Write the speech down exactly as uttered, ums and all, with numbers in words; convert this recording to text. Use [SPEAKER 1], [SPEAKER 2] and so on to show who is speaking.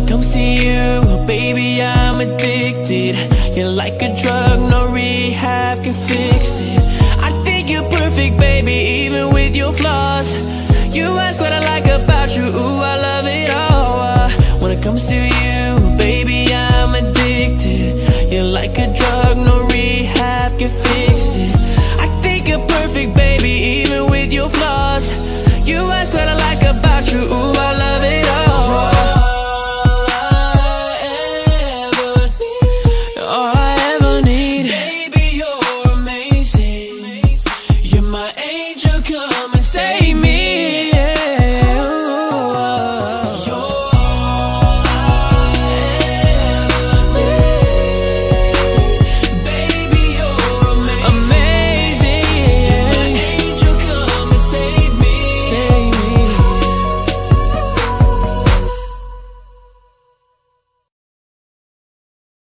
[SPEAKER 1] it comes to you, oh baby, I'm addicted. You're like a drug, no rehab can fix it. I think you're perfect, baby, even with your flaws. You ask what I like about you, ooh, I love it all. uh, When it comes to you,